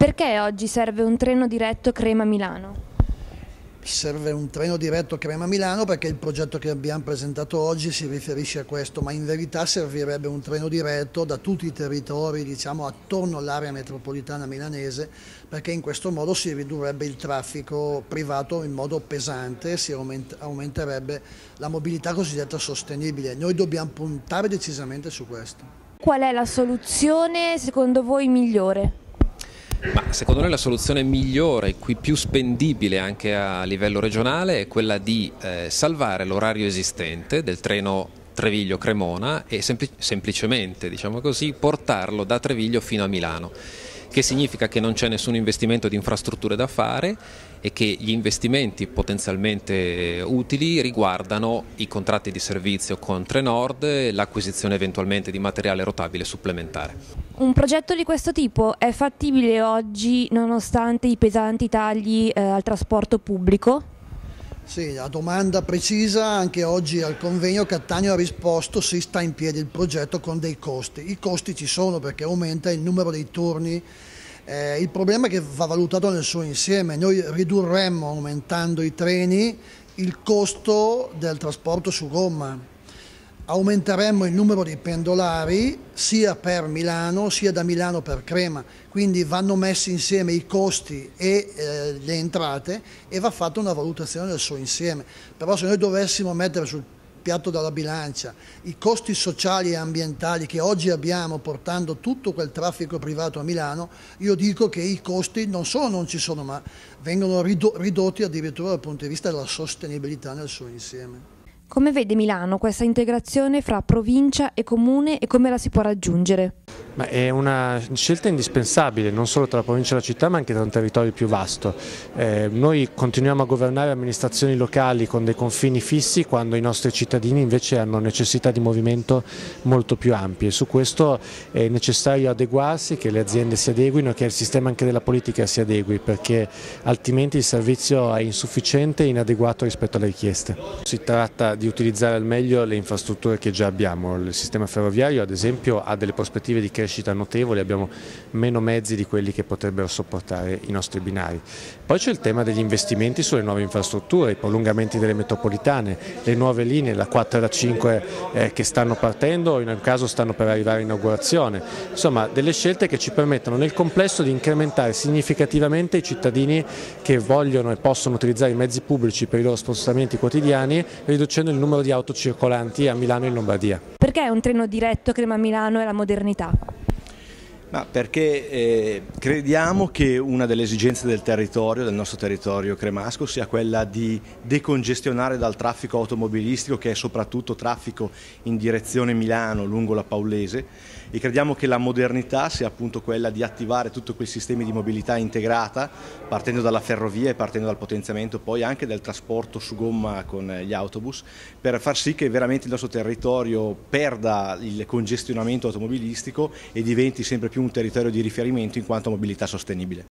Perché oggi serve un treno diretto Crema-Milano? Serve un treno diretto Crema-Milano perché il progetto che abbiamo presentato oggi si riferisce a questo, ma in verità servirebbe un treno diretto da tutti i territori, diciamo, attorno all'area metropolitana milanese, perché in questo modo si ridurrebbe il traffico privato in modo pesante e si aumenterebbe la mobilità cosiddetta sostenibile. Noi dobbiamo puntare decisamente su questo. Qual è la soluzione secondo voi migliore? Ma secondo noi la soluzione migliore, qui più spendibile anche a livello regionale, è quella di salvare l'orario esistente del treno Treviglio-Cremona e semplicemente, diciamo così, portarlo da Treviglio fino a Milano, che significa che non c'è nessun investimento di infrastrutture da fare e che gli investimenti potenzialmente utili riguardano i contratti di servizio con Trenord e l'acquisizione eventualmente di materiale rotabile supplementare. Un progetto di questo tipo è fattibile oggi nonostante i pesanti tagli al trasporto pubblico? Sì, la domanda precisa, anche oggi al convegno Cattaneo ha risposto sì, sta in piedi il progetto con dei costi. I costi ci sono perché aumenta il numero dei turni, il problema è che va valutato nel suo insieme. Noi ridurremmo, aumentando i treni, il costo del trasporto su gomma. Aumenteremmo il numero di pendolari sia per Milano sia da Milano per Crema, quindi vanno messi insieme i costi e le entrate e va fatta una valutazione del suo insieme. Però se noi dovessimo mettere sul piatto della bilancia i costi sociali e ambientali che oggi abbiamo portando tutto quel traffico privato a Milano, io dico che i costi non solo non ci sono, ma vengono ridotti addirittura dal punto di vista della sostenibilità nel suo insieme. Come vede Milano questa integrazione fra provincia e comune e come la si può raggiungere? È una scelta indispensabile non solo tra la provincia e la città ma anche tra un territorio più vasto. Noi continuiamo a governare amministrazioni locali con dei confini fissi quando i nostri cittadini invece hanno necessità di movimento molto più ampie. Su questo è necessario adeguarsi, che le aziende si adeguino e che il sistema anche della politica si adegui, perché altrimenti il servizio è insufficiente e inadeguato rispetto alle richieste. Si tratta di utilizzare al meglio le infrastrutture che già abbiamo. Il sistema ferroviario ad esempio ha delle prospettive di crescita notevoli, abbiamo meno mezzi di quelli che potrebbero sopportare i nostri binari. Poi c'è il tema degli investimenti sulle nuove infrastrutture, i prolungamenti delle metropolitane, le nuove linee, la 4 e la 5 che stanno partendo o in un caso stanno per arrivare in inaugurazione. Insomma, delle scelte che ci permettono nel complesso di incrementare significativamente i cittadini che vogliono e possono utilizzare i mezzi pubblici per i loro spostamenti quotidiani, riducendo il numero di auto circolanti a Milano e in Lombardia. Perché un treno diretto Crema-Milano è la modernità? Perché crediamo che una delle esigenze del nostro territorio cremasco, sia quella di decongestionare dal traffico automobilistico, che è soprattutto traffico in direzione Milano lungo la Paulese, e crediamo che la modernità sia appunto quella di attivare tutti quei sistemi di mobilità integrata, partendo dalla ferrovia e partendo dal potenziamento poi anche del trasporto su gomma con gli autobus, per far sì che veramente il nostro territorio perda il congestionamento automobilistico e diventi sempre più un territorio di riferimento in quanto a mobilità sostenibile.